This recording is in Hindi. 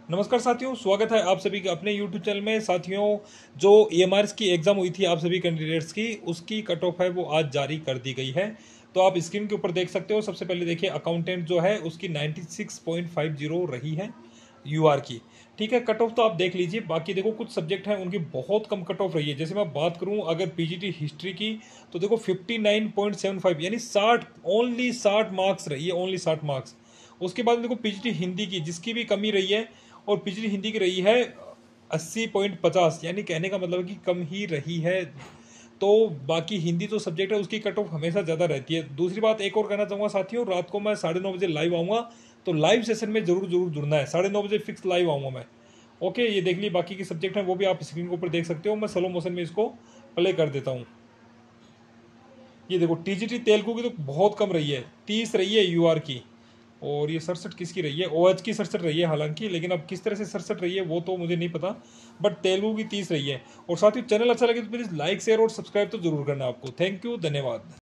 नमस्कार साथियों, स्वागत है आप सभी का अपने YouTube चैनल में। साथियों, जो EMRs की एग्ज़ाम हुई थी आप सभी कैंडिडेट्स की, उसकी कट ऑफ है वो आज जारी कर दी गई है। तो आप स्क्रीन के ऊपर देख सकते हो। सबसे पहले देखिए, अकाउंटेंट जो है उसकी 96.50 रही है UR की। ठीक है, कट ऑफ तो आप देख लीजिए। बाकी देखो, कुछ सब्जेक्ट हैं उनकी बहुत कम कट ऑफ रही है। जैसे मैं बात करूं अगर PGT हिस्ट्री की, तो देखो 59.75 यानी 60, ओनली 60 मार्क्स रही है, ओनली 60 मार्क्स। उसके बाद देखो PGT हिंदी की, जिसकी भी कमी रही है, और पिछली हिंदी की रही है 80.50, यानी कहने का मतलब है कि कम ही रही है। तो बाकी हिंदी जो सब्जेक्ट है उसकी कट ऑफ हमेशा ज़्यादा रहती है। दूसरी बात एक और कहना चाहूँगा साथियों, रात को मैं 9:30 बजे लाइव आऊँगा, तो लाइव सेशन में जरूर जरूर जुड़ना है। 9:30 बजे फिक्स लाइव आऊँगा मैं। ओके, ये देख ली। बाकी की सब्जेक्ट हैं वो भी आप स्क्रीन के ऊपर देख सकते हो। मैं स्लो मोशन में इसको प्ले कर देता हूँ। ये देखो, TGT तेलुगु की तो बहुत कम रही है, 30 रही है UR की। और ये 67 किसकी रही है? OH की 67 रही है हालांकि, लेकिन अब किस तरह से 67 रही है वो तो मुझे नहीं पता। बट तेलुगु की 30 रही है। और साथ ही चैनल अच्छा लगे तो प्लीज़ लाइक शेयर और सब्सक्राइब तो जरूर करना आपको। थैंक यू, धन्यवाद।